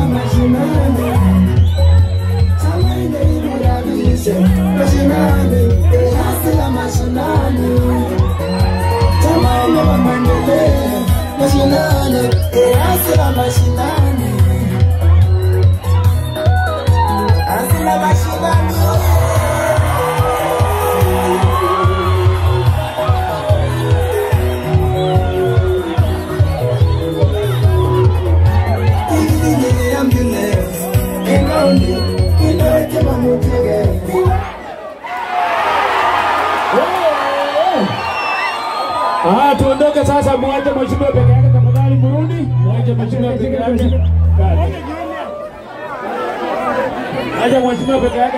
Tuondoke sasa, mwache mheshimiwa peke yake tafadhali. Burundi, mwache mheshimiwa peke yake. Acha mheshimiwa peke yake.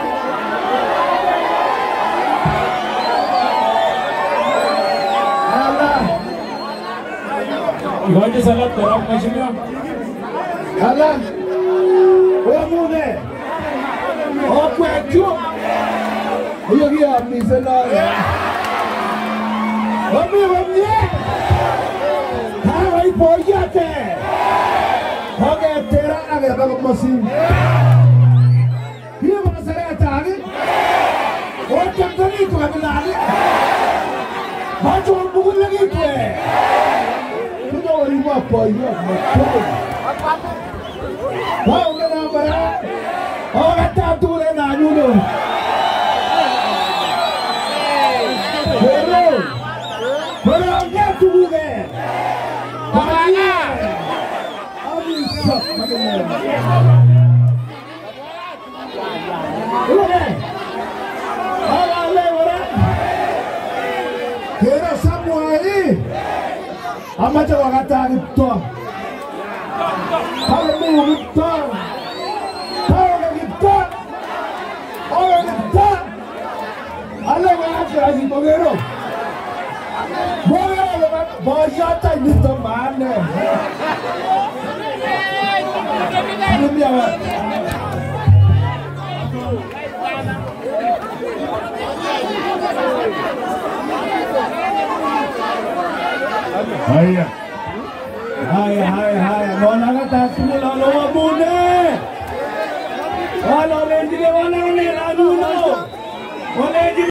Allah. Ngoja salat taraf mheshimiwa. Allah. Wamune. Okwetu. Hiyo hiyo mizela. Wamie. Hawa ipo yote. Hoge tera age baba masin. Hiyo masara tani. Wote mtani tu kabilani. Hacho bugu lagi tu. Tudo riba po yo. Wao ngana bara. Hoge tatu le na nyulo. Pero ya tuve. Para. Kira semua ini ama jawa kata itu. Kalau mau itu, kalau kita, Allah mengajar si Bogero. Bajata ini teman. Belum jawab. Hai. Mana kata semula lawa bune. Kalau rendah mana ni lalu.